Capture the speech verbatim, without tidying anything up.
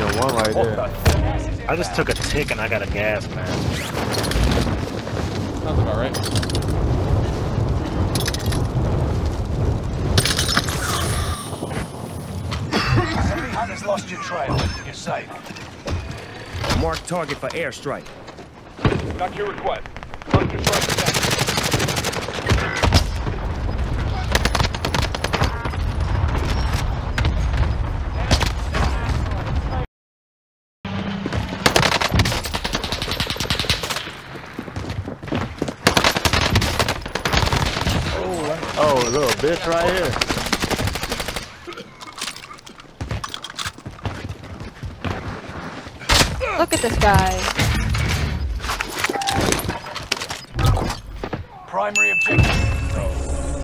one right there. I just took a tick and I got a gas mask. Sounds about right. Enemy hunters lost your trail. You're safe. Mark target for airstrike. Got your request. Cluster strike attack. Oh, little bitch right here. Look at this guy. Primary objective